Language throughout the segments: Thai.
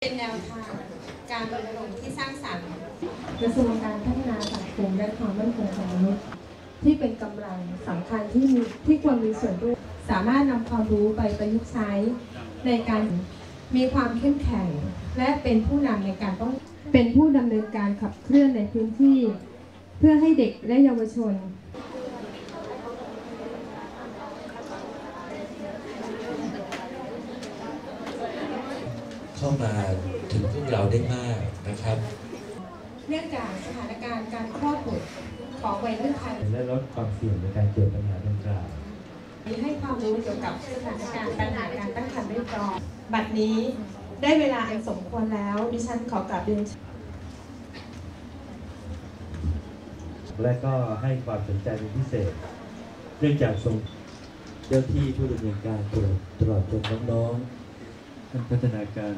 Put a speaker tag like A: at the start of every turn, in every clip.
A: เป็นแนวทางการรณรงค์ที่สร้างสรรค์
B: กระทรวงการพัฒนาสังคมและความมั่นคงของมนุษย์ที่เป็นกำลังสำคัญที่ควรมีส่วนร่วมสามารถนำความรู้ไปประยุกต์ใช้ในการมีความเข้มแข็งและเป็นผู้นำในการเป็นผู้ดำเนินการขับเคลื่อนในพื้นที่เพื่อให้เด็กและเยาวชน
C: เข้ามาถึงพวกเราได้มากนะครับ
A: เนื่องจากสถานการณ์การคลอดบุตรของวัยรุ่นไทย
D: และลดความเสี่ยงในการเกิดปัญหาดังกล่าว
A: ให้ความรู้เกี่ยวกับสถานการณ์ปัญหาการตั้งครรภ์ไม่พร้อมบัดนี้ได้เวลาอันสมควรแล้วดิฉันขอกราบเรียน
D: และก็ให้ความสนใจเป็นพิเศษเนื่องจากทรงเจ้าที่ผู้ดำเนินการตลอดจนน้องๆท่านพัฒนาการ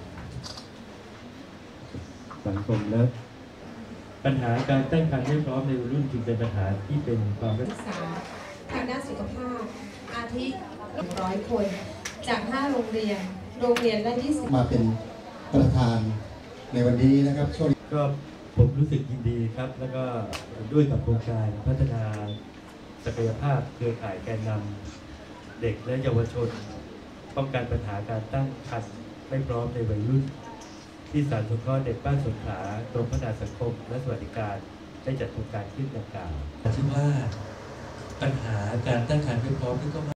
D: สังคมและปัญหาการตั้งครรภ์ไม่พร้อมในวัยรุ่นจึงเป็นปัญหาที่เป็นความ
A: ศึกษาทางด้านสุขภาพอาทิ100 คนจาก5โรงเรียนละ20
E: มาเป็นประธานในวันนี้นะครับช่วง
D: ก็ผมรู้สึกยินดีครับแล้วก็ด้วยกับโครงการพัฒนาศักยภาพเครือข่ายแกนนำเด็กและเยาวชนป้องกันปัญหาการตั้งครรภ์ไม่พร้อมในวัยรุ่นที่ศาลสงเคราะห์เด็กบ้านสงขลากรมพัฒนาสังคมและสวัสดิการได้จัดโครงการขึ้นดังกล่าว
C: ที่ว่าปัญหาการตั้งครรภ์ไม่พร้อมนี่ก็